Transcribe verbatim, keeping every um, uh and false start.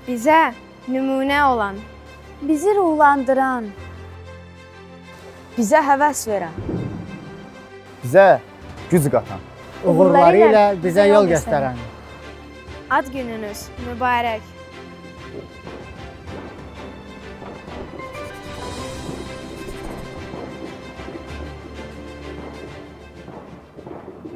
Bizə nümunə olan, bizi ruhlandıran, bizə həvəs verən, bizə güc qatan, uğurları ilə bizə yol göstərən. ad gününüz mübarək.